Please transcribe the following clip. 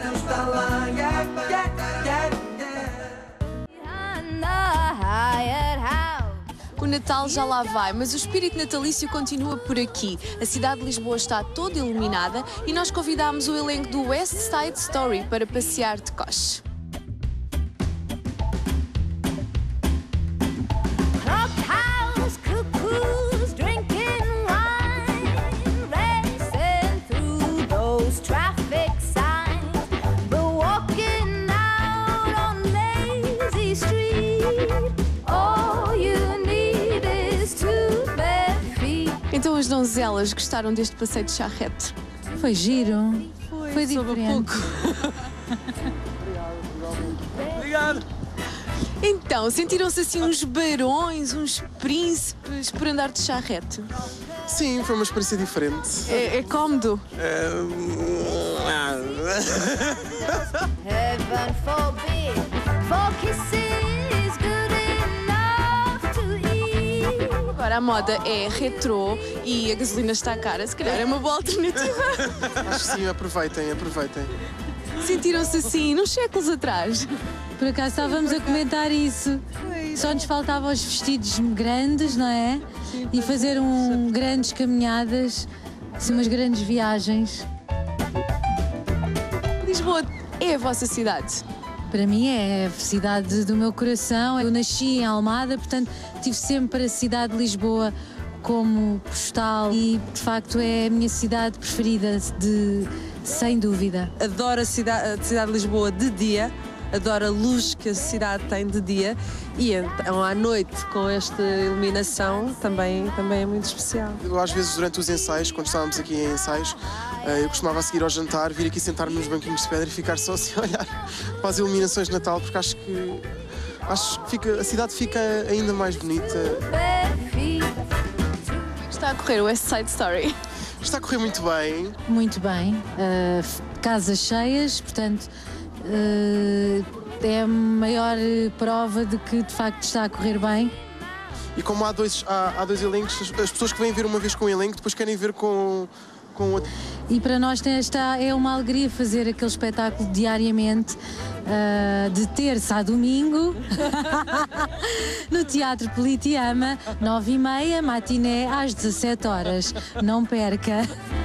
O Natal já lá vai, mas o espírito natalício continua por aqui. A cidade de Lisboa está toda iluminada e nós convidámos o elenco do West Side Story para passear de coche. Então as donzelas gostaram deste passeio de charrete? Foi giro, foi diferente. Obrigado. Então, sentiram-se assim uns barões, uns príncipes por andar de charrete? Sim, foi uma experiência diferente. É cómodo? Heaven forbid, for kisses good enough to eat. Agora a moda é retrô e a gasolina está cara. Se calhar é uma boa alternativa. Acho que sim, aproveitem, aproveitem. Sentiram-se assim, nos séculos atrás. Por acaso estávamos a comentar isso. Só nos faltavam os vestidos grandes, não é? E fazer grandes caminhadas, assim, umas grandes viagens. Lisboa é a vossa cidade? Para mim é a cidade do meu coração. Eu nasci em Almada, portanto tive sempre a cidade de Lisboa como postal e de facto é a minha cidade preferida, sem dúvida. Adoro a cidade de Lisboa de dia, adoro a luz que a cidade tem de dia e então à noite com esta iluminação também é muito especial. Eu, às vezes, durante os ensaios, quando estávamos aqui em ensaios, eu costumava a seguir ao jantar, vir aqui sentar-me nos banquinhos de pedra e ficar só assim a olhar para as iluminações de Natal, porque acho que a cidade fica ainda mais bonita. Está a correr o West Side Story? Está a correr muito bem. Muito bem. Casas cheias, portanto é a maior prova de que de facto está a correr bem. E como há dois elencos, as pessoas que vêm ver uma vez com o elenco depois querem ver com outro. E para nós é uma alegria fazer aquele espetáculo diariamente, de terça a domingo, no Teatro Politeama, 9h30, matiné às 17 horas. Não perca!